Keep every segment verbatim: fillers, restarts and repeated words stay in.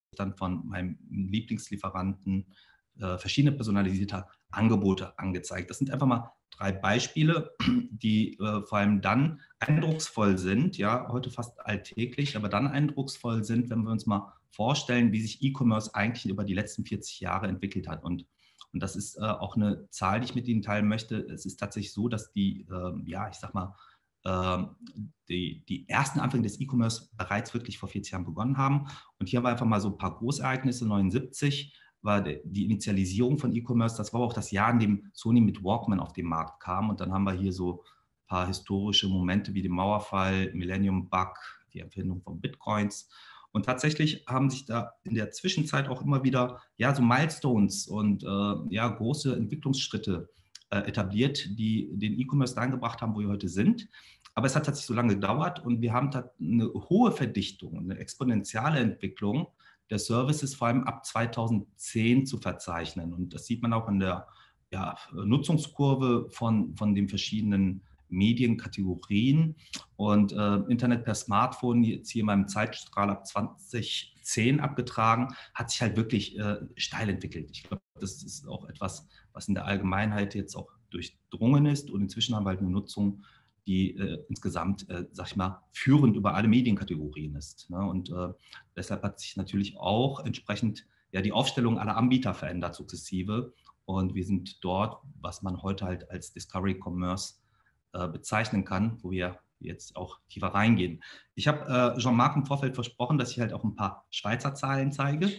dann von meinem Lieblingslieferanten äh, verschiedene personalisierte Angebote angezeigt. Das sind einfach mal drei Beispiele, die äh, vor allem dann eindrucksvoll sind, ja, heute fast alltäglich, aber dann eindrucksvoll sind, wenn wir uns mal vorstellen, wie sich E-Commerce eigentlich über die letzten vierzig Jahre entwickelt hat. Und, und das ist äh, auch eine Zahl, die ich mit Ihnen teilen möchte. Es ist tatsächlich so, dass die, äh, ja, ich sag mal, äh, die, die ersten Anfänge des E-Commerce bereits wirklich vor vierzig Jahren begonnen haben. Und hier haben wir einfach mal so ein paar Großereignisse. neunundsiebzig war die Initialisierung von E-Commerce. Das war auch das Jahr, in dem Sony mit Walkman auf den Markt kam. Und dann haben wir hier so ein paar historische Momente wie den Mauerfall, Millennium Bug, die Erfindung von Bitcoins. Und tatsächlich haben sich da in der Zwischenzeit auch immer wieder ja, so Milestones und äh, ja, große Entwicklungsschritte äh, etabliert, die den E-Commerce dahin gebracht haben, wo wir heute sind. Aber es hat tatsächlich so lange gedauert und wir haben eine hohe Verdichtung, eine exponentielle Entwicklung der Services vor allem ab zweitausendzehn zu verzeichnen. Und das sieht man auch in der ja, Nutzungskurve von, von den verschiedenen Medienkategorien. Und äh, Internet per Smartphone, jetzt hier in meinem Zeitstrahl ab zweitausendzehn abgetragen, hat sich halt wirklich äh, steil entwickelt. Ich glaube, das ist auch etwas, was in der Allgemeinheit jetzt auch durchdrungen ist. Und inzwischen haben wir halt eine Nutzung, die äh, insgesamt, äh, sag ich mal, führend über alle Medienkategorien ist. Ne? Und äh, deshalb hat sich natürlich auch entsprechend ja, die Aufstellung aller Anbieter verändert sukzessive. Und wir sind dort, was man heute halt als Discovery Commerce äh, bezeichnen kann, wo wir jetzt auch tiefer reingehen. Ich habe äh, Jean-Marc im Vorfeld versprochen, dass ich halt auch ein paar Schweizer Zahlen zeige.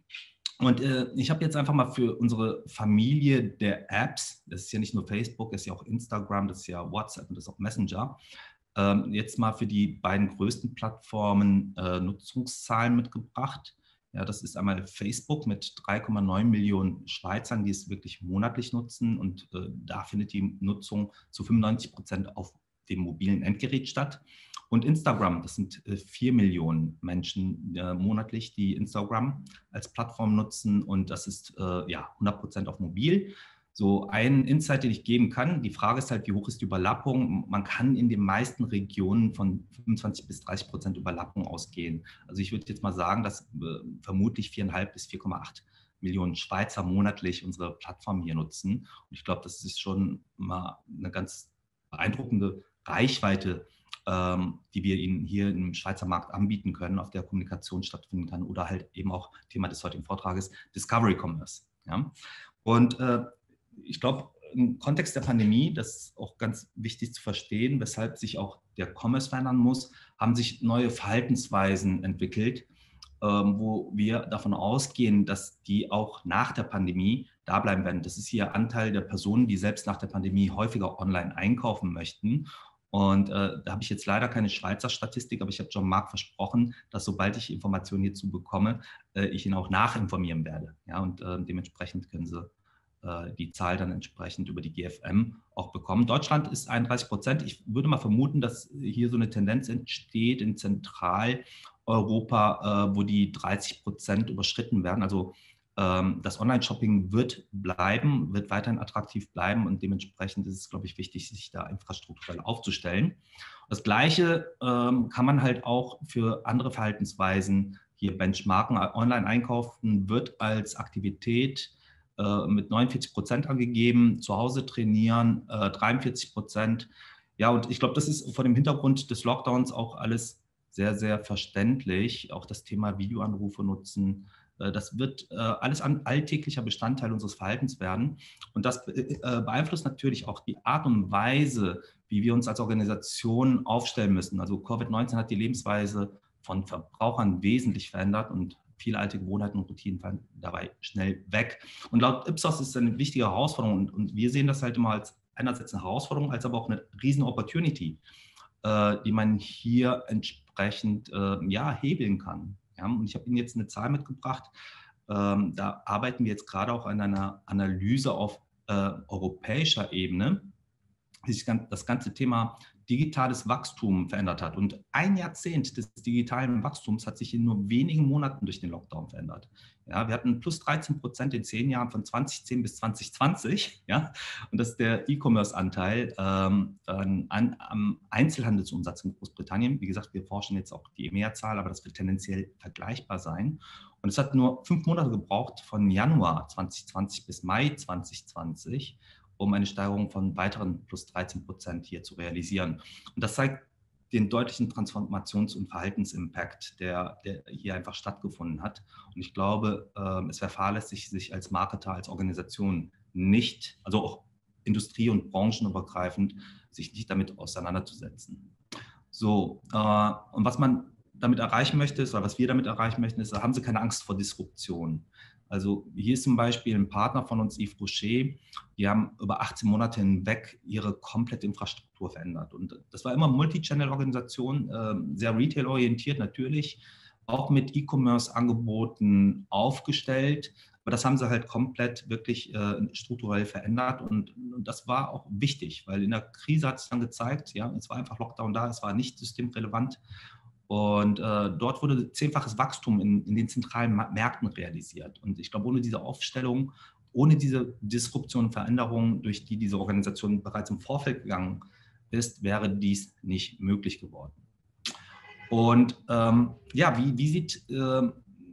Und äh, ich habe jetzt einfach mal für unsere Familie der Apps, das ist ja nicht nur Facebook, das ist ja auch Instagram, das ist ja WhatsApp und das ist auch Messenger, ähm, jetzt mal für die beiden größten Plattformen äh, Nutzungszahlen mitgebracht. Ja, das ist einmal Facebook mit drei Komma neun Millionen Schweizern, die es wirklich monatlich nutzen. Und äh, da findet die Nutzung zu fünfundneunzig Prozent auf dem mobilen Endgerät statt. Und Instagram, das sind äh, vier Millionen Menschen äh, monatlich, die Instagram als Plattform nutzen. Und das ist äh, ja hundert Prozent auf mobil. So ein Insight, den ich geben kann. Die Frage ist halt, wie hoch ist die Überlappung? Man kann in den meisten Regionen von fünfundzwanzig bis dreißig Prozent Überlappung ausgehen. Also ich würde jetzt mal sagen, dass äh, vermutlich vier Komma fünf bis vier Komma acht Millionen Schweizer monatlich unsere Plattform hier nutzen. Und ich glaube, das ist schon mal eine ganz beeindruckende Reichweite, ähm, die wir ihnen hier im Schweizer Markt anbieten können, auf der Kommunikation stattfinden kann oder halt eben auch Thema des heutigen Vortrages, Discovery Commerce. Ja? Und äh, ich glaube, im Kontext der Pandemie, das ist auch ganz wichtig zu verstehen, weshalb sich auch der Commerce verändern muss, haben sich neue Verhaltensweisen entwickelt, ähm, wo wir davon ausgehen, dass die auch nach der Pandemie da bleiben werden. Das ist hier Anteil der Personen, die selbst nach der Pandemie häufiger online einkaufen möchten. Und äh, da habe ich jetzt leider keine Schweizer Statistik, aber ich habe Jean-Marc versprochen, dass sobald ich Informationen hierzu bekomme, äh, ich ihn auch nachinformieren werde. Ja, und äh, dementsprechend können Sie die Zahl dann entsprechend über die G F M auch bekommen. Deutschland ist einunddreißig Prozent. Ich würde mal vermuten, dass hier so eine Tendenz entsteht in Zentraleuropa, wo die dreißig Prozent überschritten werden. Also das Online-Shopping wird bleiben, wird weiterhin attraktiv bleiben und dementsprechend ist es, glaube ich, wichtig, sich da infrastrukturell aufzustellen. Das Gleiche kann man halt auch für andere Verhaltensweisen hier benchmarken. Online-Einkaufen wird als Aktivität mit neunundvierzig Prozent angegeben, zu Hause trainieren, äh, dreiundvierzig Prozent. Ja, und ich glaube, das ist vor dem Hintergrund des Lockdowns auch alles sehr, sehr verständlich. Auch das Thema Videoanrufe nutzen, äh, das wird äh, alles ein alltäglicher Bestandteil unseres Verhaltens werden. Und das äh, beeinflusst natürlich auch die Art und Weise, wie wir uns als Organisation aufstellen müssen. Also Covid neunzehn hat die Lebensweise von Verbrauchern wesentlich verändert und viele alte Gewohnheiten und Routinen fallen dabei schnell weg. Und laut Ipsos ist es eine wichtige Herausforderung und, und wir sehen das halt immer als einerseits eine Herausforderung, als aber auch eine riesen Opportunity, äh, die man hier entsprechend äh, ja, hebeln kann. Ja? Und ich habe Ihnen jetzt eine Zahl mitgebracht. Ähm, da arbeiten wir jetzt gerade auch an einer Analyse auf äh, europäischer Ebene. wie sich das ganze Thema digitales Wachstum verändert hat. Und ein Jahrzehnt des digitalen Wachstums hat sich in nur wenigen Monaten durch den Lockdown verändert. Ja, wir hatten plus dreizehn Prozent in zehn Jahren von zweitausendzehn bis zwanzig zwanzig. Ja, und das ist der E-Commerce-Anteil ähm, an, an, am Einzelhandelsumsatz in Großbritannien. Wie gesagt, wir forschen jetzt auch die E M E A-Zahl, aber das wird tendenziell vergleichbar sein. Und es hat nur fünf Monate gebraucht, von Januar zwanzig zwanzig bis Mai zwanzig zwanzig, um eine Steigerung von weiteren plus dreizehn Prozent hier zu realisieren. Und das zeigt den deutlichen Transformations- und Verhaltensimpact, der, der hier einfach stattgefunden hat. Und ich glaube, äh, es wäre fahrlässig, sich als Marketer, als Organisation nicht, also auch industrie- und branchenübergreifend, sich nicht damit auseinanderzusetzen. So, äh, und was man damit erreichen möchte, ist, oder was wir damit erreichen möchten, ist, da haben Sie keine Angst vor Disruption. Also hier ist zum Beispiel ein Partner von uns, Yves Rocher, die haben über achtzehn Monate hinweg ihre komplette Infrastruktur verändert. Und das war immer Multi-Channel-Organisation, äh, sehr retail-orientiert natürlich, auch mit E-Commerce-Angeboten aufgestellt. Aber das haben sie halt komplett wirklich äh, strukturell verändert. Und, und das war auch wichtig, weil in der Krise hat es dann gezeigt, ja, es war einfach Lockdown da, es war nicht systemrelevant. Und äh, dort wurde zehnfaches Wachstum in, in den zentralen Märkten realisiert. Und ich glaube, ohne diese Aufstellung, ohne diese Disruption und Veränderung, durch die diese Organisation bereits im Vorfeld gegangen ist, wäre dies nicht möglich geworden. Und ähm, ja, wie, wie sieht äh,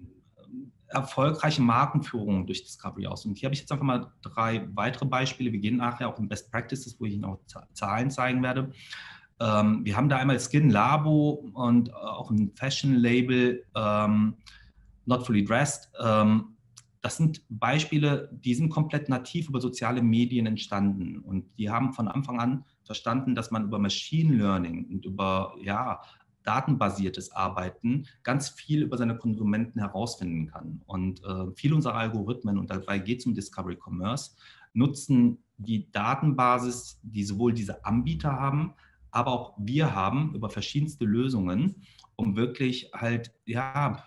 erfolgreiche Markenführung durch Discovery aus? Und hier habe ich jetzt einfach mal drei weitere Beispiele. Wir gehen nachher auch in Best Practices, wo ich Ihnen auch Zahlen zeigen werde. Ähm, wir haben da einmal Skin Labo und auch ein Fashion-Label, ähm, Not Fully Dressed. Ähm, das sind Beispiele, die sind komplett nativ über soziale Medien entstanden. Und die haben von Anfang an verstanden, dass man über Machine Learning und über ja, datenbasiertes Arbeiten ganz viel über seine Konsumenten herausfinden kann. Und äh, viele unserer Algorithmen, und dabei geht es um Discovery Commerce, nutzen die Datenbasis, die sowohl diese Anbieter haben, aber auch wir haben über verschiedenste Lösungen, um wirklich halt ja,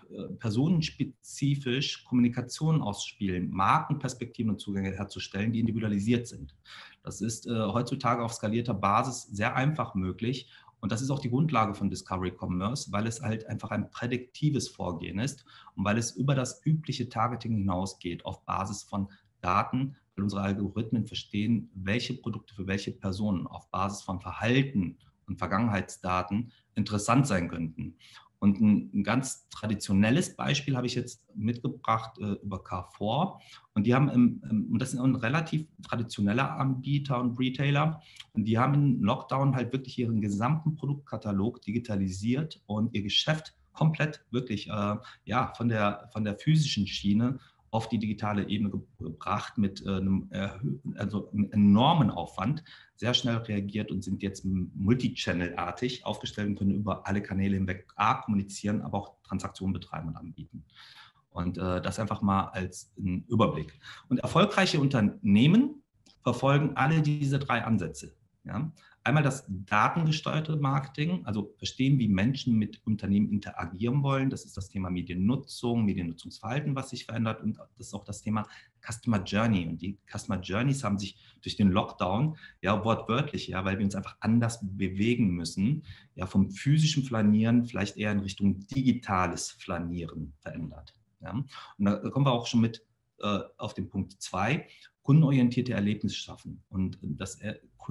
personenspezifisch Kommunikation auszuspielen, Markenperspektiven und Zugänge herzustellen, die individualisiert sind. Das ist äh, heutzutage auf skalierter Basis sehr einfach möglich. Und das ist auch die Grundlage von Discovery Commerce, weil es halt einfach ein prädiktives Vorgehen ist und weil es über das übliche Targeting hinausgeht auf Basis von Daten, weil unsere Algorithmen verstehen, welche Produkte für welche Personen auf Basis von Verhalten und Vergangenheitsdaten interessant sein könnten. Und ein, ein ganz traditionelles Beispiel habe ich jetzt mitgebracht äh, über Carrefour. Und die haben, im, im, und das ist ein relativ traditioneller Anbieter und Retailer, und die haben im Lockdown halt wirklich ihren gesamten Produktkatalog digitalisiert und ihr Geschäft komplett wirklich äh, ja, von der, von der physischen Schiene auf die digitale Ebene gebracht mit äh, einem, erhöhten, also einem enormen Aufwand, sehr schnell reagiert und sind jetzt multichannel-artig aufgestellt und können über alle Kanäle hinweg A, kommunizieren, aber auch Transaktionen betreiben und anbieten. Und äh, das einfach mal als ein Überblick. Und erfolgreiche Unternehmen verfolgen alle diese drei Ansätze. Ja? Einmal das datengesteuerte Marketing, also verstehen, wie Menschen mit Unternehmen interagieren wollen. Das ist das Thema Mediennutzung, Mediennutzungsverhalten, was sich verändert. Und das ist auch das Thema Customer Journey. Und die Customer Journeys haben sich durch den Lockdown, ja wortwörtlich, ja, weil wir uns einfach anders bewegen müssen, ja vom physischen Flanieren vielleicht eher in Richtung digitales Flanieren verändert. Ja? Und da kommen wir auch schon mit äh, auf den Punkt zwei. Kundenorientierte Erlebnisse schaffen. Und das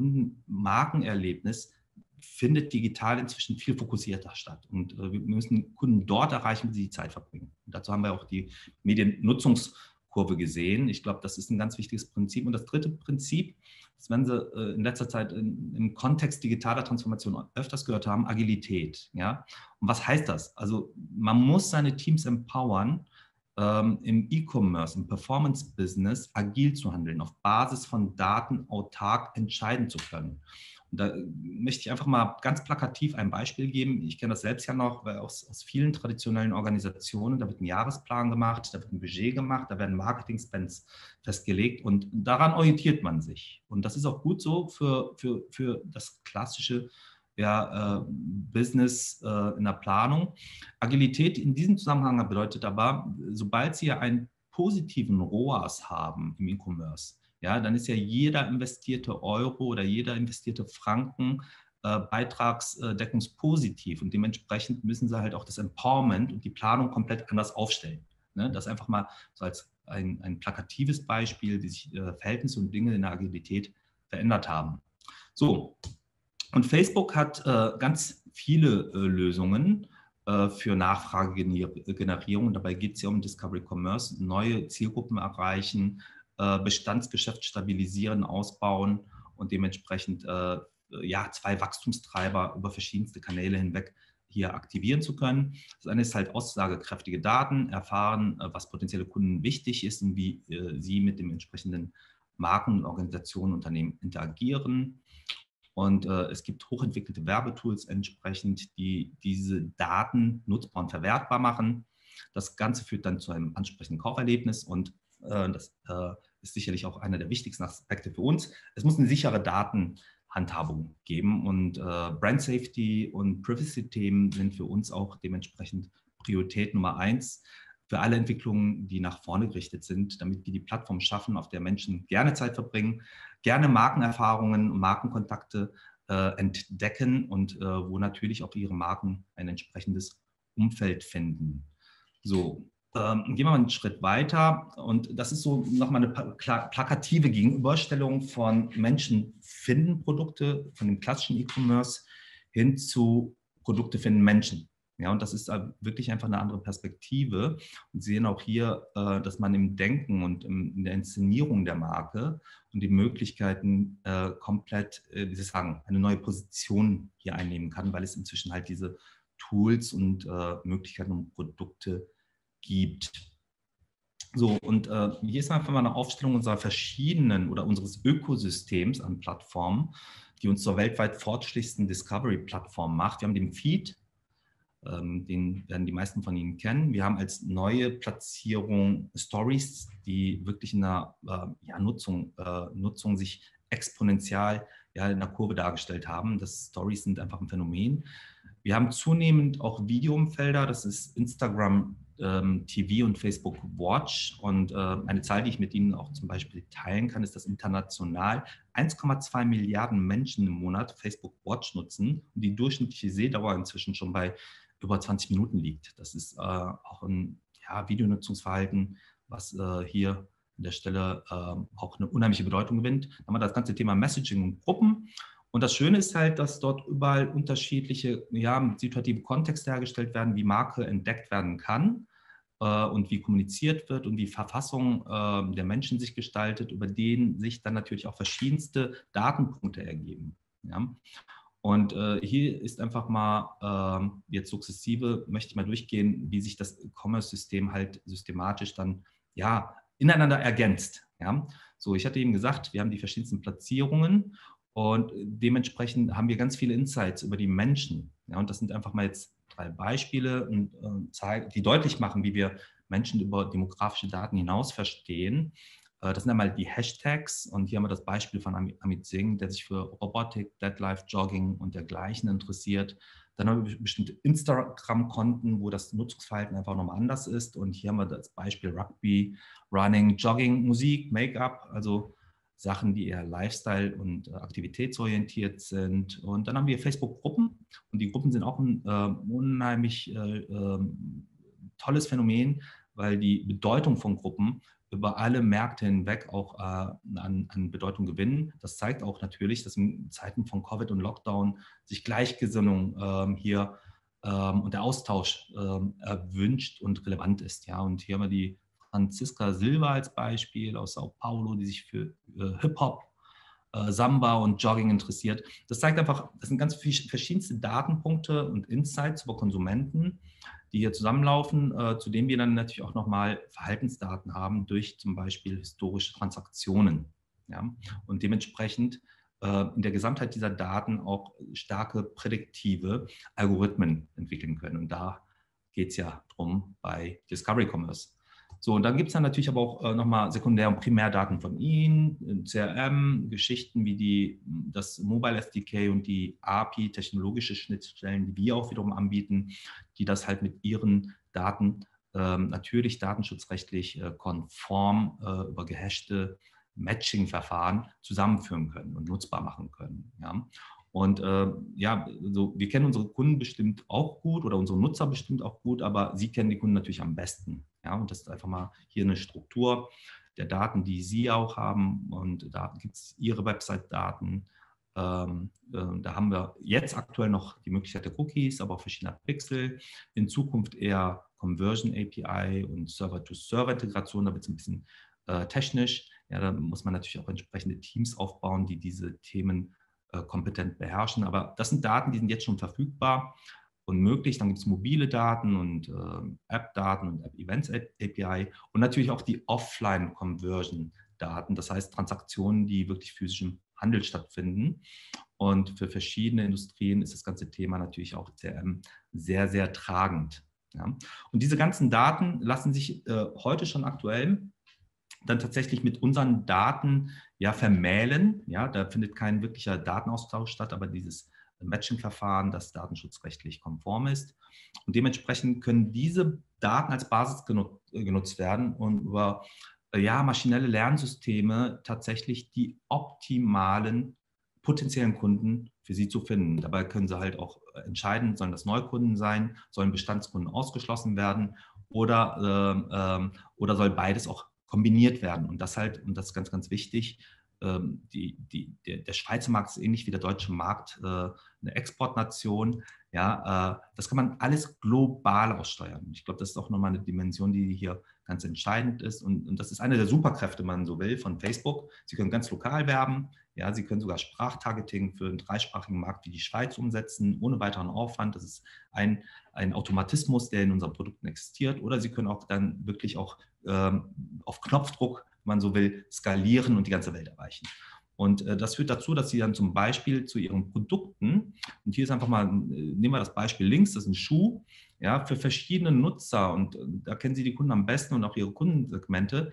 Kundenmarkenerlebnis findet digital inzwischen viel fokussierter statt. Und wir müssen Kunden dort erreichen, wie sie die Zeit verbringen. Und dazu haben wir auch die Mediennutzungskurve gesehen. Ich glaube, das ist ein ganz wichtiges Prinzip. Und das dritte Prinzip, das werden Sie in letzter Zeit im Kontext digitaler Transformation öfters gehört haben, Agilität. Ja? Und was heißt das? Also man muss seine Teams empowern, im E-Commerce, im Performance-Business agil zu handeln, auf Basis von Daten autark entscheiden zu können. Und da möchte ich einfach mal ganz plakativ ein Beispiel geben. Ich kenne das selbst ja noch aus, aus vielen traditionellen Organisationen. Da wird ein Jahresplan gemacht, da wird ein Budget gemacht, da werden Marketing-Spends festgelegt und daran orientiert man sich. Und das ist auch gut so für, für, für das klassische ja, äh, Business äh, in der Planung. Agilität in diesem Zusammenhang bedeutet aber, sobald Sie einen positiven R O A S haben im E-Commerce, ja, dann ist ja jeder investierte Euro oder jeder investierte Franken äh, beitragsdeckungspositiv und dementsprechend müssen sie halt auch das Empowerment und die Planung komplett anders aufstellen. Ne? Das einfach mal so als ein, ein plakatives Beispiel, wie sich äh, Verhältnisse und Dinge in der Agilität verändert haben. So, und Facebook hat äh, ganz viele äh, Lösungen äh, für Nachfragegenerierung. Dabei geht es ja um Discovery Commerce, neue Zielgruppen erreichen, äh, Bestandsgeschäft stabilisieren, ausbauen und dementsprechend äh, ja, zwei Wachstumstreiber über verschiedenste Kanäle hinweg hier aktivieren zu können. Das eine ist halt aussagekräftige Daten, erfahren, äh, was potenzielle Kunden wichtig ist und wie äh, sie mit dem entsprechenden Marken, Organisationen, Unternehmen interagieren. Und äh, es gibt hochentwickelte Werbetools entsprechend, die diese Daten nutzbar und verwertbar machen. Das Ganze führt dann zu einem ansprechenden Kauferlebnis und äh, das äh, ist sicherlich auch einer der wichtigsten Aspekte für uns. Es muss eine sichere Datenhandhabung geben und äh, Brand Safety und Privacy-Themen sind für uns auch dementsprechend Priorität Nummer eins für alle Entwicklungen, die nach vorne gerichtet sind, damit wir die Plattform schaffen, auf der Menschen gerne Zeit verbringen, gerne Markenerfahrungen und Markenkontakte äh, entdecken und äh, wo natürlich auch ihre Marken ein entsprechendes Umfeld finden. So, ähm, gehen wir mal einen Schritt weiter und das ist so nochmal eine plakative Gegenüberstellung von Menschen finden Produkte, von dem klassischen E-Commerce hin zu Produkte finden Menschen. Ja, und das ist wirklich einfach eine andere Perspektive. Und Sie sehen auch hier, äh, dass man im Denken und in der Inszenierung der Marke und die Möglichkeiten äh, komplett, äh, wie Sie sagen, eine neue Position hier einnehmen kann, weil es inzwischen halt diese Tools und äh, Möglichkeiten und Produkte gibt. So, und äh, hier ist einfach mal eine Aufstellung unserer verschiedenen oder unseres Ökosystems an Plattformen, die uns zur weltweit fortschrittlichsten Discovery-Plattform macht. Wir haben den Feed, ähm, den werden die meisten von Ihnen kennen. Wir haben als neue Platzierung Stories, die wirklich in der äh, ja, Nutzung, äh, Nutzung sich exponentiell ja, in der Kurve dargestellt haben. Das Stories sind einfach ein Phänomen. Wir haben zunehmend auch Videoumfelder, das ist Instagram ähm, T V und Facebook Watch. Und äh, eine Zahl, die ich mit Ihnen auch zum Beispiel teilen kann, ist, dass international eins Komma zwei Milliarden Menschen im Monat Facebook Watch nutzen und die durchschnittliche Seh-Dauer inzwischen schon bei über zwanzig Minuten liegt. Das ist äh, auch ein ja, Videonutzungsverhalten, was äh, hier an der Stelle äh, auch eine unheimliche Bedeutung gewinnt. Dann haben wir das ganze Thema Messaging und Gruppen. Und das Schöne ist halt, dass dort überall unterschiedliche ja, situative Kontexte hergestellt werden, wie Marke entdeckt werden kann äh, und wie kommuniziert wird und wie Verfassung äh, der Menschen sich gestaltet, über denen sich dann natürlich auch verschiedenste Datenpunkte ergeben. Ja? Und äh, hier ist einfach mal äh, jetzt sukzessive, möchte ich mal durchgehen, wie sich das E-Commerce-System halt systematisch dann ja ineinander ergänzt. Ja? So, ich hatte eben gesagt, wir haben die verschiedensten Platzierungen und dementsprechend haben wir ganz viele Insights über die Menschen. Ja? Und das sind einfach mal jetzt drei Beispiele, und, äh, zeigen, die deutlich machen, wie wir Menschen über demografische Daten hinaus verstehen. Das sind einmal die Hashtags und hier haben wir das Beispiel von Amit Singh, der sich für Robotik, Deadlife, Jogging und dergleichen interessiert. Dann haben wir bestimmte Instagram-Konten, wo das Nutzungsverhalten einfach nochmal anders ist. Und hier haben wir das Beispiel Rugby, Running, Jogging, Musik, Make-up, also Sachen, die eher Lifestyle- und aktivitätsorientiert sind. Und dann haben wir Facebook-Gruppen und die Gruppen sind auch ein äh, unheimlich äh, äh, tolles Phänomen, weil die Bedeutung von Gruppen über alle Märkte hinweg auch äh, an, an Bedeutung gewinnen. Das zeigt auch natürlich, dass in Zeiten von Covid und Lockdown sich Gleichgesinnung ähm, hier ähm, und der Austausch ähm, erwünscht und relevant ist. Ja? Und hier haben wir die Franziska Silva als Beispiel aus Sao Paulo, die sich für äh, Hip-Hop, äh, Samba und Jogging interessiert. Das zeigt einfach, das sind ganz verschiedenste Datenpunkte und Insights über Konsumenten, die hier zusammenlaufen, äh, zu denen wir dann natürlich auch nochmal Verhaltensdaten haben durch zum Beispiel historische Transaktionen. Ja? Und dementsprechend äh, in der Gesamtheit dieser Daten auch starke prädiktive Algorithmen entwickeln können. Und da geht es ja drum bei Discovery Commerce. So, und dann gibt es dann natürlich aber auch äh, nochmal Sekundär- und Primärdaten von Ihnen, C R M, Geschichten wie die, das Mobile S D K und die A P I, technologische Schnittstellen, die wir auch wiederum anbieten, die das halt mit ihren Daten ähm, natürlich datenschutzrechtlich äh, konform äh, über gehashte Matching-Verfahren zusammenführen können und nutzbar machen können. Ja. Und äh, ja, so, wir kennen unsere Kunden bestimmt auch gut oder unsere Nutzer bestimmt auch gut, aber sie kennen die Kunden natürlich am besten. Ja. Und das ist einfach mal hier eine Struktur der Daten, die Sie auch haben. Und da gibt es Ihre Website-Daten. Ähm, äh, da haben wir jetzt aktuell noch die Möglichkeit der Cookies, aber auch verschiedener Pixel. In Zukunft eher Conversion A P I und Server-to-Server-Integration. Da wird es ein bisschen äh, technisch. Ja, da muss man natürlich auch entsprechende Teams aufbauen, die diese Themen äh, kompetent beherrschen. Aber das sind Daten, die sind jetzt schon verfügbar und möglich. Dann gibt es mobile Daten und äh, App-Daten und App-Events-A P I und natürlich auch die Offline-Conversion-Daten, das heißt Transaktionen, die wirklich physisch im Handel stattfinden. Und für verschiedene Industrien ist das ganze Thema natürlich auch C R M sehr, sehr tragend. Ja. Und diese ganzen Daten lassen sich äh, heute schon aktuell dann tatsächlich mit unseren Daten ja vermählen. Ja, da findet kein wirklicher Datenaustausch statt, aber dieses Matching-Verfahren, das datenschutzrechtlich konform ist. Und dementsprechend können diese Daten als Basis genutzt werden und über ja, maschinelle Lernsysteme tatsächlich die optimalen potenziellen Kunden für Sie zu finden. Dabei können Sie halt auch entscheiden, sollen das Neukunden sein, sollen Bestandskunden ausgeschlossen werden oder, äh, äh, oder soll beides auch kombiniert werden. Und das halt, und das ist ganz, ganz wichtig, ähm, die, die, der, der Schweizer Markt ist ähnlich wie der deutsche Markt, äh, eine Exportnation. Ja, äh, das kann man alles global aussteuern. Ich glaube, das ist auch nochmal eine Dimension, die hier ganz entscheidend ist. Und, und das ist eine der Superkräfte, wenn man so will, von Facebook. Sie können ganz lokal werben. Ja, Sie können sogar Sprachtargeting für einen dreisprachigen Markt wie die Schweiz umsetzen, ohne weiteren Aufwand. Das ist ein, ein Automatismus, der in unseren Produkten existiert. Oder Sie können auch dann wirklich auch ähm, auf Knopfdruck, wenn man so will, skalieren und die ganze Welt erreichen. Und äh, das führt dazu, dass Sie dann zum Beispiel zu Ihren Produkten, und hier ist einfach mal, nehmen wir das Beispiel links, das ist ein Schuh, ja, für verschiedene Nutzer, und äh, da kennen Sie die Kunden am besten und auch Ihre Kundensegmente,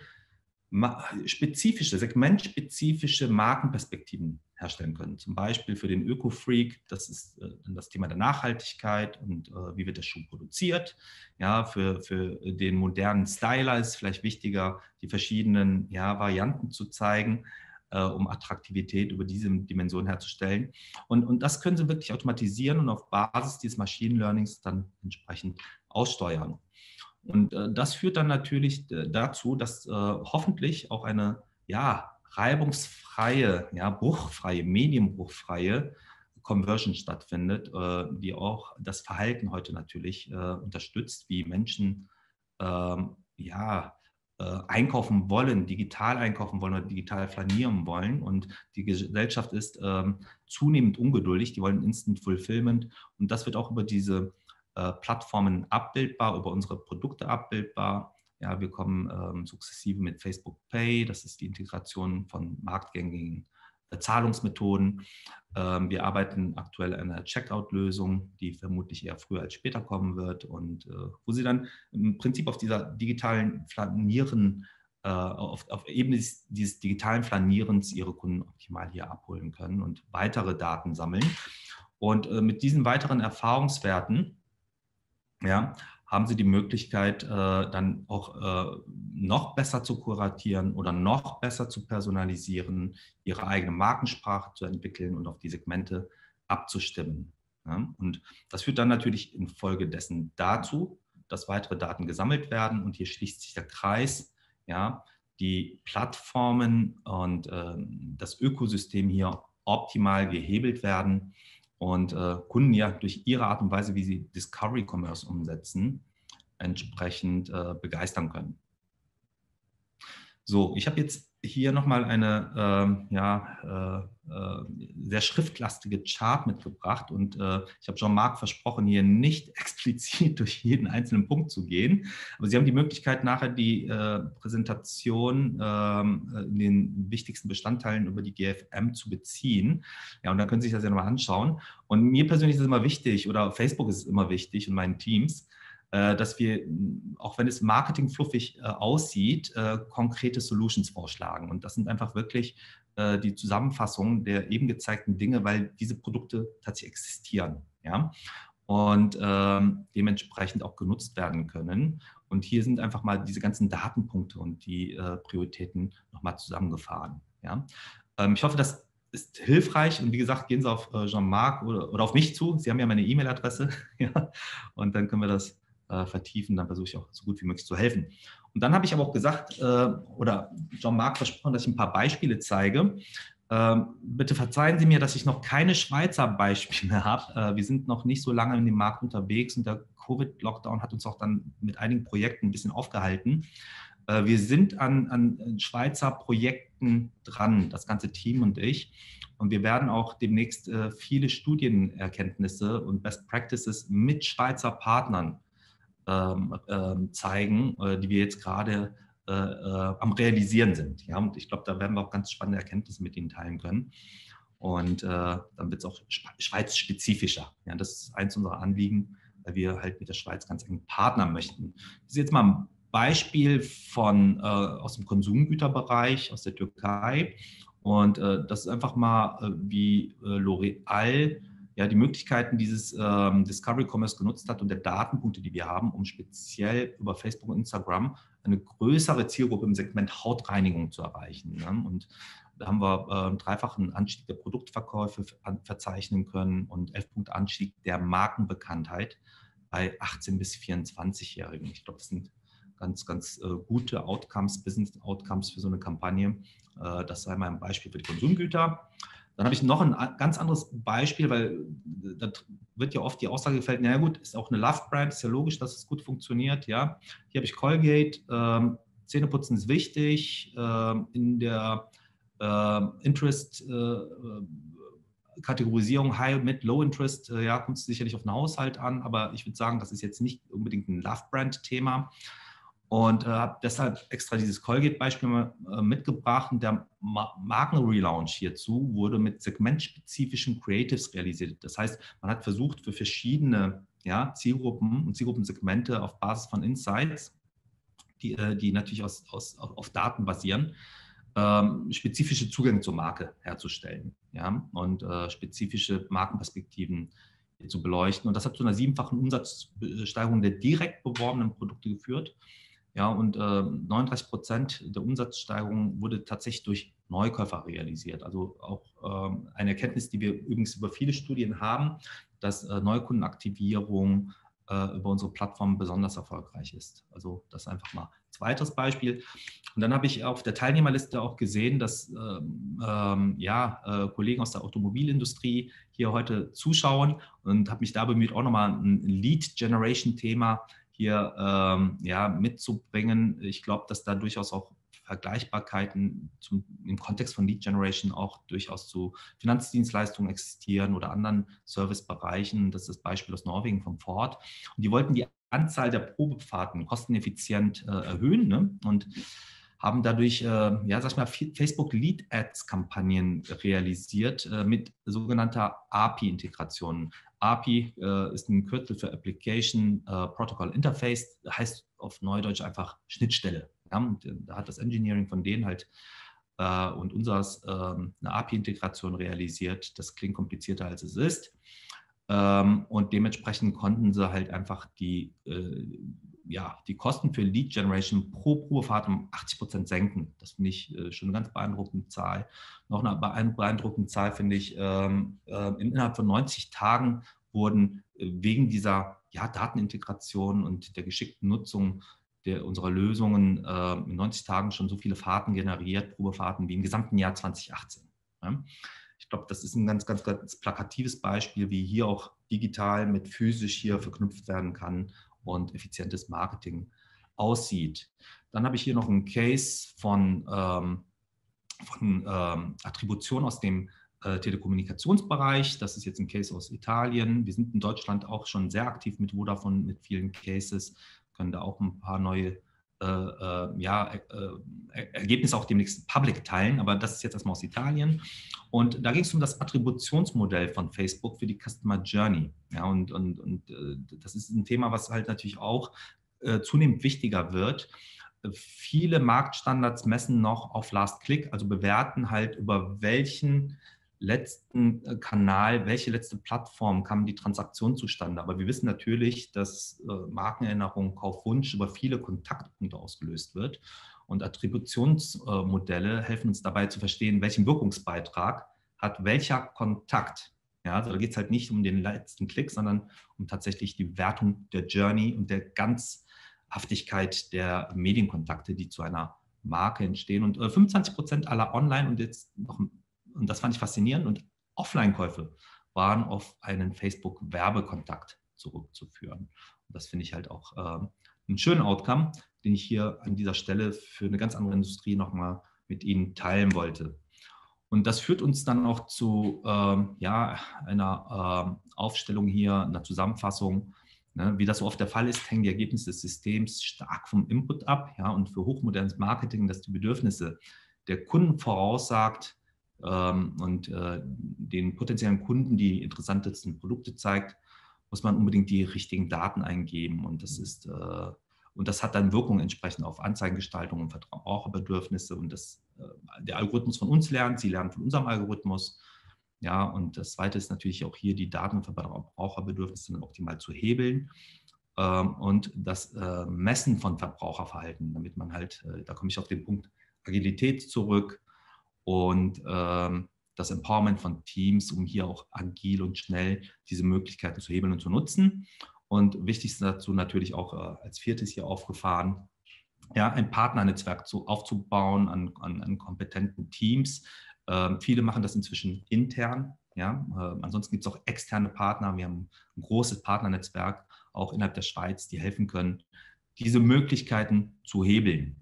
spezifische, segmentspezifische Markenperspektiven herstellen können. Zum Beispiel für den Öko-Freak, das ist äh, das Thema der Nachhaltigkeit und äh, wie wird der Schuh produziert. Ja, für, für den modernen Styler ist es vielleicht wichtiger, die verschiedenen ja, Varianten zu zeigen, äh, um Attraktivität über diese Dimension herzustellen. Und, und das können Sie wirklich automatisieren und auf Basis dieses Machine Learnings dann entsprechend aussteuern. Und äh, das führt dann natürlich äh, dazu, dass äh, hoffentlich auch eine ja, reibungsfreie, ja, bruchfreie, medienbruchfreie Conversion stattfindet, äh, die auch das Verhalten heute natürlich äh, unterstützt, wie Menschen ähm, ja, äh, einkaufen wollen, digital einkaufen wollen oder digital flanieren wollen. Und die Gesellschaft ist ähm, zunehmend ungeduldig, die wollen Instant Fulfillment. Und das wird auch über diese Plattformen abbildbar, über unsere Produkte abbildbar. Ja, wir kommen ähm, sukzessive mit Facebook Pay, das ist die Integration von marktgängigen äh, Zahlungsmethoden. Ähm, wir arbeiten aktuell an einer Checkout-Lösung, die vermutlich eher früher als später kommen wird und äh, wo Sie dann im Prinzip auf dieser digitalen Flanieren, äh, auf, auf Ebene dieses, dieses digitalen Flanierens Ihre Kunden optimal hier abholen können und weitere Daten sammeln. Und äh, mit diesen weiteren Erfahrungswerten ja, haben Sie die Möglichkeit, äh, dann auch äh, noch besser zu kuratieren oder noch besser zu personalisieren, Ihre eigene Markensprache zu entwickeln und auf die Segmente abzustimmen. Ja? Und das führt dann natürlich infolgedessen dazu, dass weitere Daten gesammelt werden und hier schließt sich der Kreis, ja, die Plattformen und äh, das Ökosystem hier optimal gehebelt werden und äh, Kunden ja durch ihre Art und Weise, wie sie Discovery Commerce umsetzen, entsprechend äh, begeistern können. So, ich habe jetzt hier nochmal eine ähm, ja, äh, äh, sehr schriftlastige Chart mitgebracht und äh, ich habe Jean-Marc versprochen, hier nicht explizit durch jeden einzelnen Punkt zu gehen, aber Sie haben die Möglichkeit, nachher die äh, Präsentation äh, in den wichtigsten Bestandteilen über die G F M zu beziehen. Ja, und dann können Sie sich das ja nochmal anschauen. Und mir persönlich ist es immer wichtig, oder Facebook ist es immer wichtig und meinen Teams, dass wir, auch wenn es marketingfluffig äh, aussieht, äh, konkrete Solutions vorschlagen. Und das sind einfach wirklich äh, die Zusammenfassung der eben gezeigten Dinge, weil diese Produkte tatsächlich existieren, ja, und ähm, dementsprechend auch genutzt werden können. Und hier sind einfach mal diese ganzen Datenpunkte und die äh, Prioritäten nochmal zusammengefahren. Ja? Ähm, ich hoffe, das ist hilfreich. Und wie gesagt, gehen Sie auf äh, Jean-Marc oder, oder auf mich zu. Sie haben ja meine E-Mail-Adresse. Ja? Und dann können wir das äh, vertiefen. Dann versuche ich auch so gut wie möglich zu helfen. Und dann habe ich aber auch gesagt, äh, oder Jean-Marc versprochen, dass ich ein paar Beispiele zeige. Ähm, bitte verzeihen Sie mir, dass ich noch keine Schweizer Beispiele habe. Äh, wir sind noch nicht so lange in dem Markt unterwegs und der Covid-Lockdown hat uns auch dann mit einigen Projekten ein bisschen aufgehalten. Äh, wir sind an, an Schweizer Projekten dran, das ganze Team und ich. Und wir werden auch demnächst äh, viele Studienerkenntnisse und Best Practices mit Schweizer Partnern ähm, ähm, zeigen, äh, die wir jetzt gerade äh, äh, am Realisieren sind. Ja? Und ich glaube, da werden wir auch ganz spannende Erkenntnisse mit Ihnen teilen können. Und äh, dann wird es auch Schweiz-spezifischer. Ja? Das ist eins unserer Anliegen, weil wir halt mit der Schweiz ganz eng partnern möchten. Das ist jetzt mal ein Beispiel von, äh, aus dem Konsumgüterbereich, aus der Türkei. Und äh, das ist einfach mal, äh, wie äh, L'Oréal ja, die Möglichkeiten dieses ähm, Discovery Commerce genutzt hat und der Datenpunkte, die wir haben, um speziell über Facebook und Instagram eine größere Zielgruppe im Segment Hautreinigung zu erreichen. Ne? Und da haben wir äh, einen dreifachen Anstieg der Produktverkäufe verzeichnen können und elf Punkte Anstieg der Markenbekanntheit bei achtzehn- bis vierundzwanzigjährigen. Ich glaube, das sind ganz, ganz äh, gute Outcomes, Business Outcomes für so eine Kampagne. Äh, das sei mal ein Beispiel für die Konsumgüter. Dann habe ich noch ein ganz anderes Beispiel, weil da wird ja oft die Aussage gefällt, naja gut, ist auch eine Love-Brand, ist ja logisch, dass es gut funktioniert. Ja. Hier habe ich Colgate, ähm, Zähneputzen ist wichtig, ähm, in der äh, Interest-Kategorisierung äh, High, Mid, Low Interest, äh, ja, kommt es sicherlich auf den Haushalt an, aber ich würde sagen, das ist jetzt nicht unbedingt ein Love-Brand-Thema. Und äh, habe deshalb extra dieses Colgate-Beispiel äh, mitgebracht. Und der Ma- Markenrelaunch hierzu wurde mit segmentspezifischen Creatives realisiert. Das heißt, man hat versucht, für verschiedene ja, Zielgruppen und Zielgruppensegmente auf Basis von Insights, die, äh, die natürlich aus, aus, auf Daten basieren, ähm, spezifische Zugänge zur Marke herzustellen, ja, und äh, spezifische Markenperspektiven zu beleuchten. Und das hat zu einer siebenfachen Umsatzsteigerung der direkt beworbenen Produkte geführt. Ja, und äh, neununddreißig Prozent der Umsatzsteigerung wurde tatsächlich durch Neukäufer realisiert. Also auch ähm, eine Erkenntnis, die wir übrigens über viele Studien haben, dass äh, Neukundenaktivierung äh, über unsere Plattform besonders erfolgreich ist. Also das einfach mal zweites Beispiel. Und dann habe ich auf der Teilnehmerliste auch gesehen, dass ähm, ähm, ja, äh, Kollegen aus der Automobilindustrie hier heute zuschauen und habe mich da bemüht, auch nochmal ein Lead-Generation-Thema hier ähm, ja, mitzubringen. Ich glaube, dass da durchaus auch Vergleichbarkeiten zum, im Kontext von Lead Generation auch durchaus zu Finanzdienstleistungen existieren oder anderen Servicebereichen. Das ist das Beispiel aus Norwegen von Ford. Und die wollten die Anzahl der Probefahrten kosteneffizient äh, erhöhen, ne? Und haben dadurch, äh, ja, sag ich mal, Facebook Lead Ads Kampagnen realisiert äh, mit sogenannter A P I-Integration. A P I äh, ist ein Kürzel für Application äh, Protocol Interface, heißt auf Neudeutsch einfach Schnittstelle. Ja? Und, äh, da hat das Engineering von denen halt äh, und unseres äh, eine A P I-Integration realisiert. Das klingt komplizierter, als es ist. Ähm, und dementsprechend konnten sie halt einfach die, äh, ja, die Kosten für Lead Generation pro Probefahrt um achtzig Prozent senken. Das finde ich äh, schon eine ganz beeindruckende Zahl. Noch eine beeindruckende Zahl finde ich, ähm, äh, innerhalb von neunzig Tagen wurden äh, wegen dieser ja, Datenintegration und der geschickten Nutzung der, unserer Lösungen äh, in neunzig Tagen schon so viele Fahrten generiert, Probefahrten, wie im gesamten Jahr zwanzig achtzehn. Ja? Ich glaube, das ist ein ganz, ganz, ganz plakatives Beispiel, wie hier auch digital mit physisch hier verknüpft werden kann und effizientes Marketing aussieht. Dann habe ich hier noch einen Case von, ähm, von ähm, Attribution aus dem äh, Telekommunikationsbereich. Das ist jetzt ein Case aus Italien. Wir sind in Deutschland auch schon sehr aktiv mit Vodafone, mit vielen Cases, können da auch ein paar neue Äh, äh, ja, äh, Ergebnisse auch demnächst public teilen, aber das ist jetzt erstmal aus Italien. Und da ging es um das Attributionsmodell von Facebook für die Customer Journey. Ja, und und, und äh, das ist ein Thema, was halt natürlich auch äh, zunehmend wichtiger wird. Viele Marktstandards messen noch auf Last Click, also bewerten halt, über welchen letzten Kanal, welche letzte Plattform kam die Transaktion zustande. Aber wir wissen natürlich, dass äh, Markenerinnerung, Kaufwunsch über viele Kontaktpunkte ausgelöst wird. Und Attributionsmodelle helfen uns dabei zu verstehen, welchen Wirkungsbeitrag hat welcher Kontakt. Ja, also da geht es halt nicht um den letzten Klick, sondern um tatsächlich die Wertung der Journey und der Ganzhaftigkeit der Medienkontakte, die zu einer Marke entstehen. Und äh, fünfundzwanzig Prozent aller Online und jetzt noch, und das fand ich faszinierend, und Offline-Käufe waren auf einen Facebook-Werbekontakt zurückzuführen. Und das finde ich halt auch äh, einen schönen Outcome, den ich hier an dieser Stelle für eine ganz andere Industrie nochmal mit Ihnen teilen wollte. Und das führt uns dann auch zu ähm, ja, einer äh, Aufstellung hier, einer Zusammenfassung. Ne? Wie das so oft der Fall ist, hängen die Ergebnisse des Systems stark vom Input ab. Ja? Und für hochmodernes Marketing, das die Bedürfnisse der Kunden voraussagt ähm, und äh, den potenziellen Kunden die interessantesten Produkte zeigt, muss man unbedingt die richtigen Daten eingeben. Und das ist äh, Und das hat dann Wirkung entsprechend auf Anzeigengestaltung und Verbraucherbedürfnisse. Und das, äh, der Algorithmus von uns lernt, Sie lernen von unserem Algorithmus. Ja, und das Zweite ist natürlich auch hier, die Daten und Verbraucherbedürfnisse dann optimal zu hebeln. Ähm, und das äh, Messen von Verbraucherverhalten, damit man halt, äh, da komme ich auf den Punkt Agilität zurück und ähm, das Empowerment von Teams, um hier auch agil und schnell diese Möglichkeiten zu hebeln und zu nutzen. Und wichtig ist dazu natürlich auch äh, als viertes hier aufgefahren, ja, ein Partnernetzwerk zu, aufzubauen an, an, an kompetenten Teams. Ähm, viele machen das inzwischen intern. Ja? Äh, ansonsten gibt es auch externe Partner. Wir haben ein großes Partnernetzwerk, auch innerhalb der Schweiz, die helfen können, diese Möglichkeiten zu hebeln.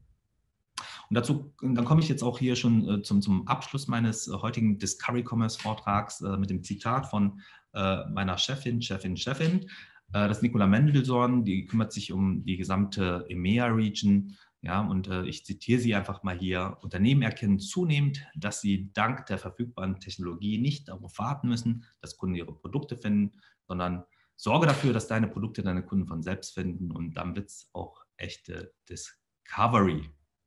Und dazu, dann komme ich jetzt auch hier schon äh, zum, zum Abschluss meines äh, heutigen Discovery Commerce Vortrags äh, mit dem Zitat von äh, meiner Chefin, Chefin, Chefin. Äh, das ist Nicola Mendelssohn, die kümmert sich um die gesamte E M E A-Region. Ja, und äh, ich zitiere sie einfach mal hier. Unternehmen erkennen zunehmend, dass sie dank der verfügbaren Technologie nicht darauf warten müssen, dass Kunden ihre Produkte finden, sondern sorge dafür, dass deine Produkte deine Kunden von selbst finden, und dann wird es auch echte Discovery.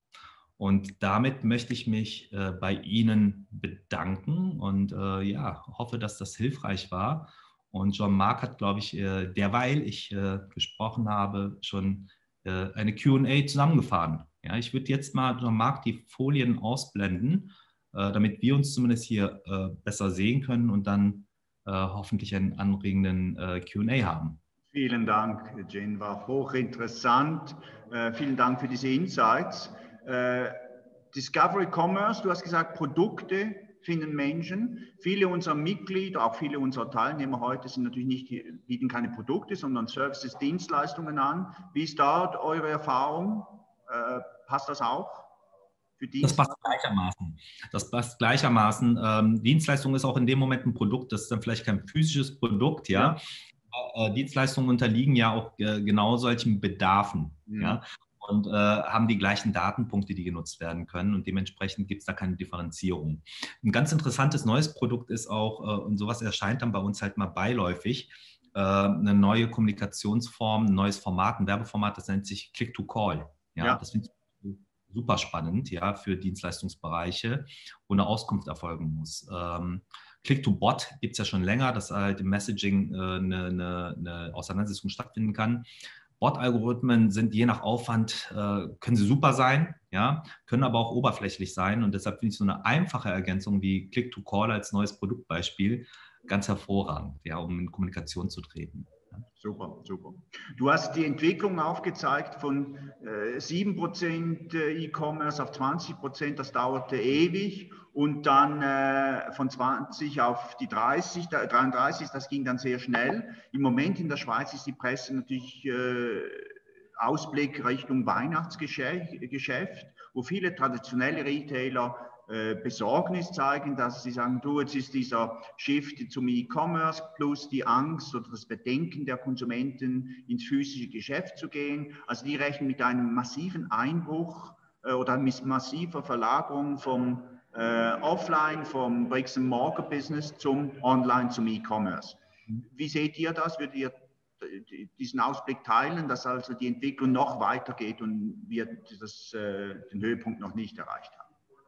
Und damit möchte ich mich äh, bei Ihnen bedanken und äh, ja, hoffe, dass das hilfreich war. Und Jean-Marc hat, glaube ich, äh, derweil ich äh, gesprochen habe, schon äh, eine Q und A zusammengefahren. Ja, ich würde jetzt mal, Jean-Marc, die Folien ausblenden, äh, damit wir uns zumindest hier äh, besser sehen können und dann äh, hoffentlich einen anregenden äh, Q und A haben. Vielen Dank, Jane, war hochinteressant. Äh, vielen Dank für diese Insights. Äh, Discovery Commerce, du hast gesagt, Produkte finden Menschen. Viele unserer Mitglieder, auch viele unserer Teilnehmer heute sind natürlich nicht, bieten keine Produkte, sondern Services, Dienstleistungen an. Wie ist da eure Erfahrung? Äh, passt das auch? Für Das passt gleichermaßen. Das passt gleichermaßen. Ähm, Dienstleistung ist auch in dem Moment ein Produkt, das ist dann vielleicht kein physisches Produkt, ja. ja. Äh, Dienstleistungen unterliegen ja auch äh, genau solchen Bedarfen, mhm. ja. Und äh, haben die gleichen Datenpunkte, die genutzt werden können. Und dementsprechend gibt es da keine Differenzierung. Ein ganz interessantes neues Produkt ist auch, äh, und sowas erscheint dann bei uns halt mal beiläufig, äh, eine neue Kommunikationsform, ein neues Format, ein Werbeformat, das nennt sich Click-to-Call. Ja, ja. Das finde ich super spannend, ja, für Dienstleistungsbereiche, wo eine Auskunft erfolgen muss. Ähm, Click-to-Bot gibt es ja schon länger, dass halt im Messaging äh, eine, eine, eine Auseinandersetzung stattfinden kann. Bot-Algorithmen sind je nach Aufwand, äh, können sie super sein, ja, können aber auch oberflächlich sein, und deshalb finde ich so eine einfache Ergänzung wie Click-to-Call als neues Produktbeispiel ganz hervorragend, ja, um in Kommunikation zu treten. Super, super. Du hast die Entwicklung aufgezeigt von äh, sieben Prozent E-Commerce auf zwanzig Prozent, das dauerte ewig, und dann äh, von zwanzig auf die dreißig, dreiunddreißig, das ging dann sehr schnell. Im Moment in der Schweiz ist die Presse natürlich äh, Ausblick Richtung Weihnachtsgeschäft, wo viele traditionelle Retailer Besorgnis zeigen, dass sie sagen, du, jetzt ist dieser Shift zum E-Commerce plus die Angst oder das Bedenken der Konsumenten, ins physische Geschäft zu gehen. Also die rechnen mit einem massiven Einbruch äh, oder mit massiver Verlagerung vom äh, Offline, vom Bricks-and-Mortar-Business zum Online, zum E-Commerce. Wie seht ihr das? Würdet ihr diesen Ausblick teilen, dass also die Entwicklung noch weitergeht und wir das, äh, den Höhepunkt noch nicht erreicht haben?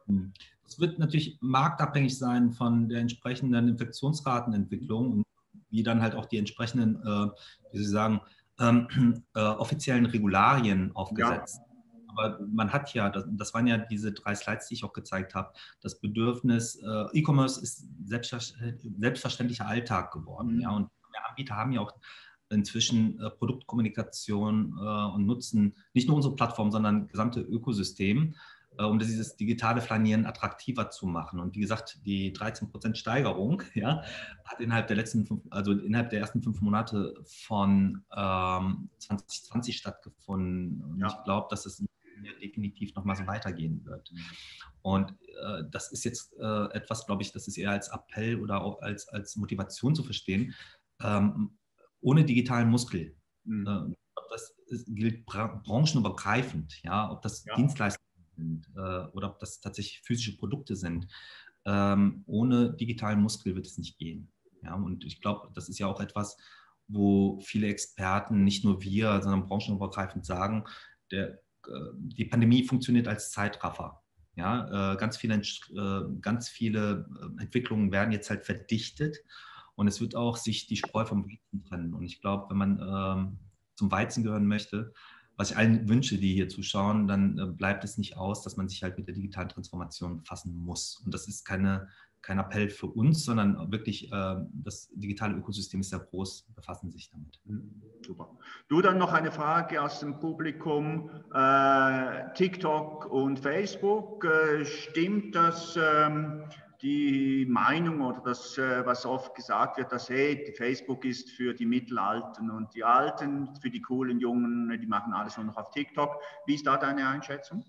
Das wird natürlich marktabhängig sein von der entsprechenden Infektionsratenentwicklung und wie dann halt auch die entsprechenden, äh, wie Sie sagen, ähm, äh, offiziellen Regularien aufgesetzt. Ja. Aber man hat ja, das, das waren ja diese drei Slides, die ich auch gezeigt habe, das Bedürfnis, äh, E-Commerce ist selbstverständlicher Alltag geworden. Mhm. Ja, und Anbieter haben ja auch inzwischen äh, Produktkommunikation äh, und nutzen nicht nur unsere Plattform, sondern das gesamte Ökosystem, äh, um dieses digitale Flanieren attraktiver zu machen. Und wie gesagt, die dreizehn Prozent Steigerung ja, hat innerhalb der letzten fünf, also innerhalb der ersten fünf Monate von ähm, zwanzig zwanzig stattgefunden. Und Ja. ich glaube, dass es definitiv noch mal so weitergehen wird. Und äh, das ist jetzt äh, etwas, glaube ich, das ist eher als Appell oder auch als, als Motivation zu verstehen. Ähm, ohne digitalen Muskel. Mhm. Äh, das ist, gilt bra branchenübergreifend, ja, ob das ja. Dienstleistungen sind äh, oder ob das tatsächlich physische Produkte sind. Ähm, ohne digitalen Muskel wird es nicht gehen. Ja, und ich glaube, das ist ja auch etwas, wo viele Experten, nicht nur wir, sondern branchenübergreifend sagen, der, äh, die Pandemie funktioniert als Zeitraffer. Ja, äh, ganz viele, äh, ganz viele Entwicklungen werden jetzt halt verdichtet. Und es wird auch sich die Spreu vom Weizen trennen. Und ich glaube, wenn man ähm, zum Weizen gehören möchte, was ich allen wünsche, die hier zuschauen, dann äh, bleibt es nicht aus, dass man sich halt mit der digitalen Transformation befassen muss. Und das ist keine, kein Appell für uns, sondern wirklich äh, das digitale Ökosystem ist sehr groß, befassen sich damit. Super. Du, dann noch eine Frage aus dem Publikum. Äh, TikTok und Facebook, äh, stimmt das? Ähm die Meinung oder das, was oft gesagt wird, dass hey, Facebook ist für die Mittelalten und die Alten, für die coolen Jungen, die machen alles nur noch auf TikTok. Wie ist da deine Einschätzung?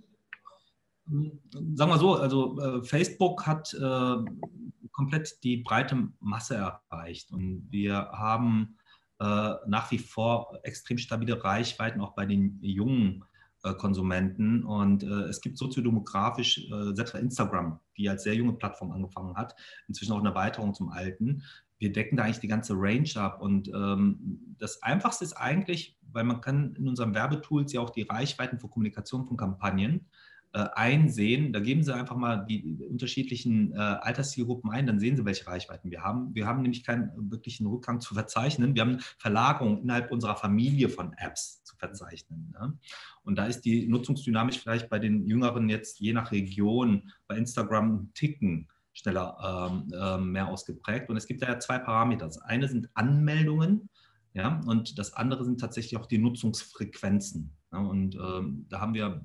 Sagen wir so, also äh, Facebook hat äh, komplett die breite Masse erreicht und wir haben äh, nach wie vor extrem stabile Reichweiten auch bei den jungen Konsumenten und äh, es gibt soziodemografisch, äh, selbst bei Instagram, die als sehr junge Plattform angefangen hat, inzwischen auch eine Erweiterung zum Alten. Wir decken da eigentlich die ganze Range ab und ähm, das Einfachste ist eigentlich, weil man kann in unseren Werbetools ja auch die Reichweiten für Kommunikation von Kampagnen äh, einsehen. Da geben Sie einfach mal die unterschiedlichen äh, Alterszielgruppen ein, dann sehen Sie, welche Reichweiten wir haben. Wir haben nämlich keinen wirklichen Rückgang zu verzeichnen. Wir haben Verlagerung innerhalb unserer Familie von Apps zu verzeichnen. Ne? Und da ist die Nutzungsdynamik vielleicht bei den Jüngeren jetzt je nach Region bei Instagram einen Ticken schneller ähm, äh, mehr ausgeprägt. Und es gibt da ja zwei Parameter. Das eine sind Anmeldungen, ja, und das andere sind tatsächlich auch die Nutzungsfrequenzen. Ja, und ähm, da haben wir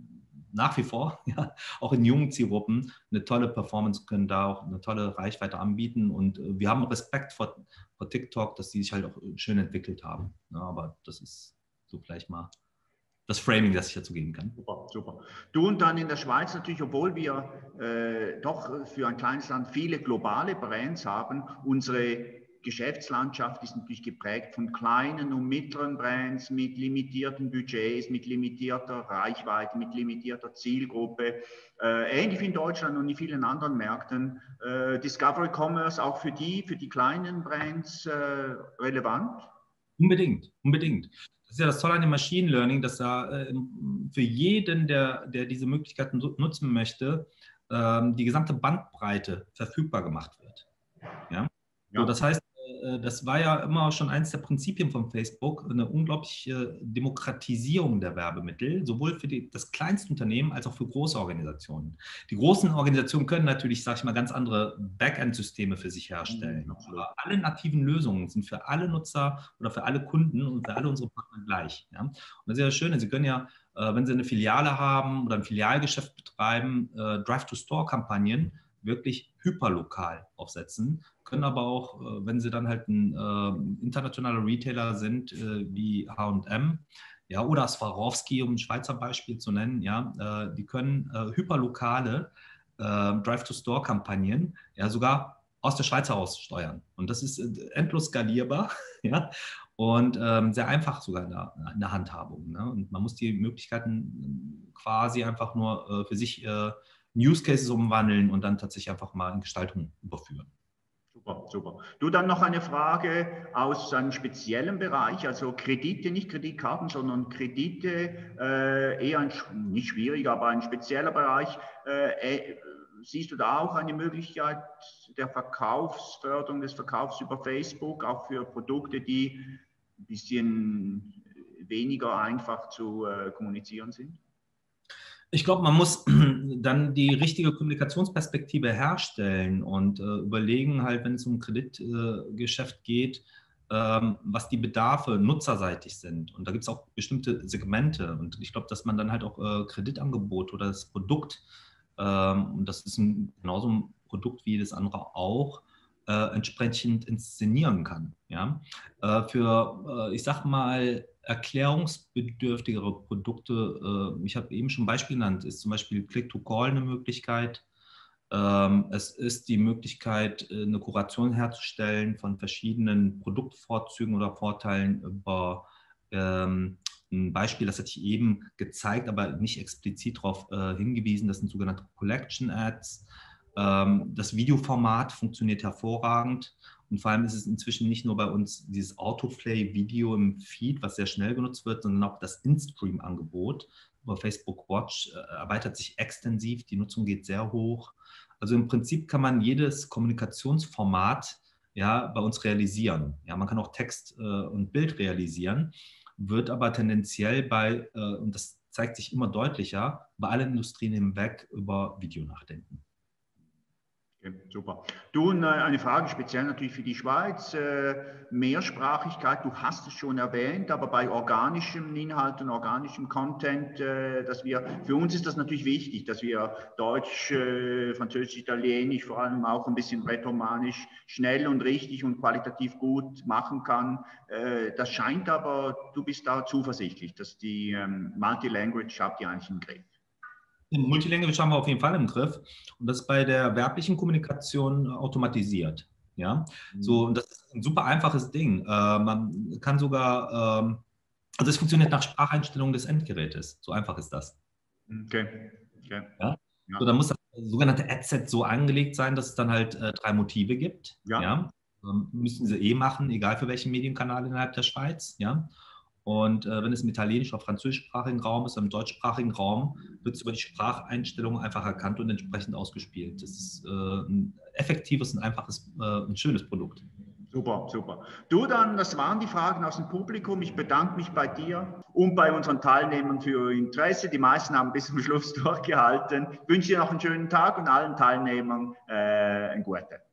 nach wie vor, ja, auch in jungen Zielgruppen, eine tolle Performance, können da auch eine tolle Reichweite anbieten. Und äh, wir haben Respekt vor, vor TikTok, dass die sich halt auch schön entwickelt haben. Ja, aber das ist so vielleicht mal das Framing, das ich dazu geben kann. Super, super. Du, und dann in der Schweiz natürlich, obwohl wir äh, doch für ein kleines Land viele globale Brands haben, unsere Geschäftslandschaft ist natürlich geprägt von kleinen und mittleren Brands mit limitierten Budgets, mit limitierter Reichweite, mit limitierter Zielgruppe. Äh, ähnlich wie in Deutschland und in vielen anderen Märkten. Äh, Discovery Commerce auch für die, für die kleinen Brands äh, relevant? Unbedingt, unbedingt. Das ist ja das Tolle an dem Machine Learning, dass da äh, für jeden, der, der diese Möglichkeiten nutzen möchte, ähm, die gesamte Bandbreite verfügbar gemacht wird. Ja? Ja. So, das heißt, äh, das war ja immer schon eines der Prinzipien von Facebook, eine unglaubliche Demokratisierung der Werbemittel, sowohl für die, das kleinste Unternehmen als auch für große Organisationen. Die großen Organisationen können natürlich, sage ich mal, ganz andere Backend-Systeme für sich herstellen. Mhm, aber alle nativen Lösungen sind für alle Nutzer oder für alle Kunden und für alle unsere Partner gleich. Ja? Und das ist ja das Schöne, Sie können ja, äh, wenn Sie eine Filiale haben oder ein Filialgeschäft betreiben, äh, Drive-to-Store-Kampagnen wirklich hyperlokal aufsetzen, können aber auch, wenn sie dann halt ein äh, internationaler Retailer sind, äh, wie H und M, ja, oder Swarovski, um ein Schweizer Beispiel zu nennen, ja, äh, die können äh, hyperlokale äh, Drive-to-Store-Kampagnen ja sogar aus der Schweiz heraus steuern. Und das ist äh, endlos skalierbar, ja, und ähm, sehr einfach sogar in der, in der Handhabung. Ne? Und man muss die Möglichkeiten quasi einfach nur äh, für sich äh, Use Cases umwandeln und dann tatsächlich einfach mal in Gestaltung überführen. Super, super. Du, dann noch eine Frage aus einem speziellen Bereich, also Kredite, nicht Kreditkarten, sondern Kredite, äh, eher ein, nicht schwierig, aber ein spezieller Bereich. Äh, äh, siehst du da auch eine Möglichkeit der Verkaufsförderung, des Verkaufs über Facebook, auch für Produkte, die ein bisschen weniger einfach zu äh, kommunizieren sind? Ich glaube, man muss dann die richtige Kommunikationsperspektive herstellen und äh, überlegen halt, wenn es um Kreditgeschäft äh, geht, ähm, was die Bedarfe nutzerseitig sind. Und da gibt es auch bestimmte Segmente. Und ich glaube, dass man dann halt auch äh, Kreditangebot oder das Produkt, ähm, und das ist ein, genauso ein Produkt wie jedes andere auch, äh, entsprechend inszenieren kann. Ja? Äh, für, äh, ich sag mal, erklärungsbedürftigere Produkte, äh, ich habe eben schon ein Beispiel genannt, ist zum Beispiel Click-to-Call eine Möglichkeit. Ähm, es ist die Möglichkeit, eine Kuration herzustellen von verschiedenen Produktvorzügen oder Vorteilen über ähm, ein Beispiel, das hatte ich eben gezeigt, aber nicht explizit darauf äh, hingewiesen, das sind sogenannte Collection Ads. Ähm, das Videoformat funktioniert hervorragend. Und vor allem ist es inzwischen nicht nur bei uns dieses Autoplay-Video im Feed, was sehr schnell genutzt wird, sondern auch das In-Stream-Angebot über Facebook Watch äh, erweitert sich extensiv. Die Nutzung geht sehr hoch. Also im Prinzip kann man jedes Kommunikationsformat ja, bei uns realisieren. Ja, man kann auch Text äh, und Bild realisieren, wird aber tendenziell bei, äh, und das zeigt sich immer deutlicher, bei allen Industrien hinweg über Video nachdenken. Okay, super. Du, eine Frage speziell natürlich für die Schweiz. Mehrsprachigkeit, du hast es schon erwähnt, aber bei organischem Inhalt und organischem Content, dass wir, für uns ist das natürlich wichtig, dass wir Deutsch, Französisch, Italienisch, vor allem auch ein bisschen Rätoromanisch schnell und richtig und qualitativ gut machen kann. Das scheint aber, du bist da zuversichtlich, dass die Multilanguage habt ihr eigentlich im Griff. Multilanguage haben wir auf jeden Fall im Griff und das ist bei der werblichen Kommunikation automatisiert. Ja, so, und das ist ein super einfaches Ding. Äh, man kann sogar, ähm, also es funktioniert nach Spracheinstellung des Endgerätes. So einfach ist das. Okay. Okay. Ja? Ja. So, dann muss das sogenannte Adset so angelegt sein, dass es dann halt äh, drei Motive gibt. Ja. Ja? Ähm, müssen sie eh machen, egal für welchen Medienkanal innerhalb der Schweiz. Ja. Und äh, wenn es im italienisch- oder französischsprachigen Raum ist, im deutschsprachigen Raum, wird es über die Spracheinstellung einfach erkannt und entsprechend ausgespielt. Das ist äh, ein effektives, ein einfaches, äh, ein schönes Produkt. Super, super. Du dann, das waren die Fragen aus dem Publikum. Ich bedanke mich bei dir und bei unseren Teilnehmern für Ihr Interesse. Die meisten haben bis zum Schluss durchgehalten. Ich wünsche dir noch einen schönen Tag und allen Teilnehmern äh, einen guten.